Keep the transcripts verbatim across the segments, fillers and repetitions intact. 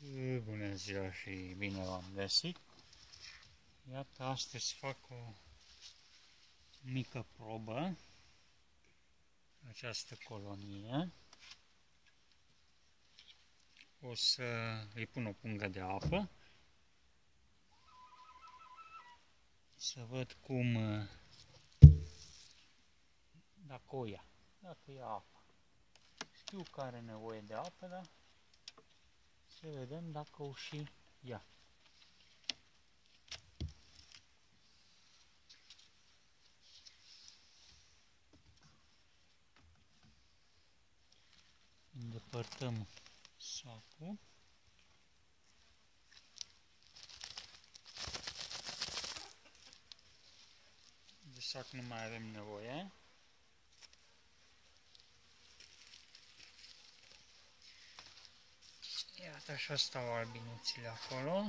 Bună ziua și bine v-am găsit! Iată, astăzi fac o mică probă, această colonie. O să îi pun o pungă de apă, să văd cum, dacă o ia, dacă ia apă. Știu că are nevoie de apă, dar să vedem dacă o și ia. Îndepărtăm sacul. De sac nu mai avem nevoie. Iată, așa stau albinuțile acolo.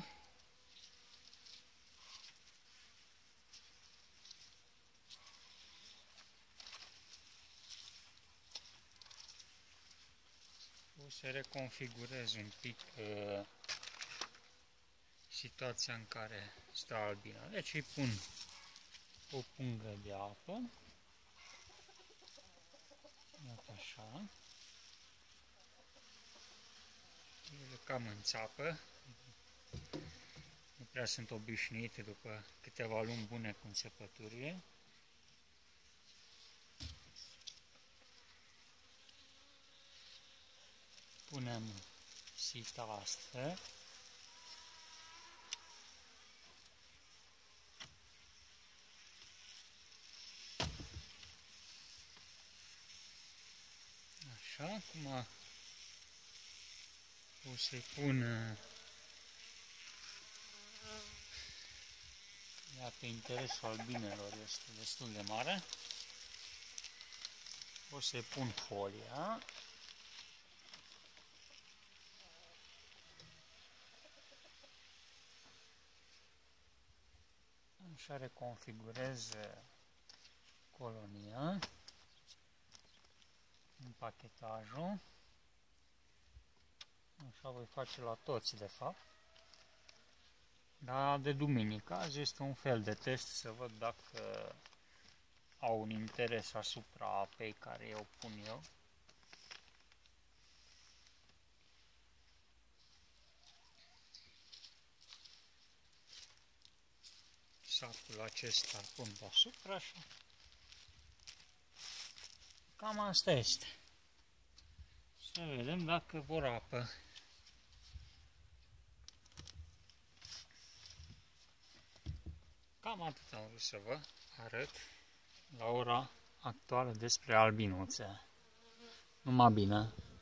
O să reconfigurez un pic uh, situația în care stă albina. Deci îi pun o pungă de apă. Iată așa. Ele cam înțapă. Nu prea sunt obișnuite după câteva luni bune cu înțepăturile. Punem sita astfel. Așa, acum o să-i pun, iată, interesul albinelor este destul de mare. O să-i pun folia. Așa reconfigurez colonia, împachetajul. Așa voi face la toți, de fapt. Dar de duminică, azi este un fel de test să văd dacă au un interes asupra apei care eu pun eu. Sacul acesta îl pun deasupra și cam asta este. Să vedem dacă vor apă. Cam atât am vrut să vă arăt la ora actuală despre albinuțe. Numai bine!